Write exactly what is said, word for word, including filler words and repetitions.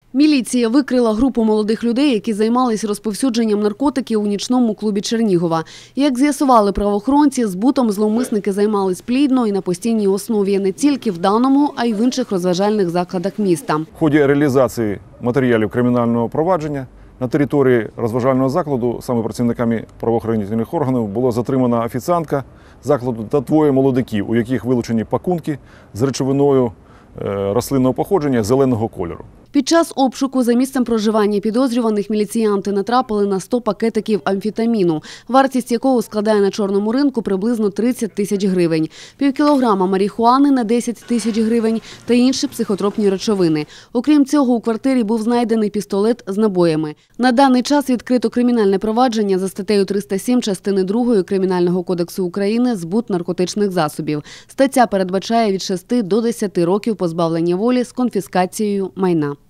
Міліція викрила групу молодих людей, які займалися розповсюдженням наркотиків у нічному клубі Чернігова. Як з'ясували правоохоронці, збутом зловмисники займались плідно і на постійній основі не тільки в даному, а й в інших розважальних закладах міста. В ході реалізації матеріалів кримінального провадження на території розважального закладу саме працівниками правоохоронних органів було затримана офіціантка закладу та двоє молодиків, у яких вилучені пакунки з речовиною рослинного походження зеленого кольору. Під час обшуку за місцем проживання підозрюваних міліціянти натрапили на сто пакетиків амфетаміну, вартість якого складає на чорному ринку приблизно тридцять тисяч гривень, півкілограма марихуани на десять тисяч гривень та інші психотропні речовини. Окрім цього, у квартирі був знайдений пістолет з набоями. На даний час відкрито кримінальне провадження за статтею триста сім частини другої Кримінального кодексу України «Збут наркотичних засобів». Стаття передбачає від шести до десяти років позбавлення волі з конфіскацією майна.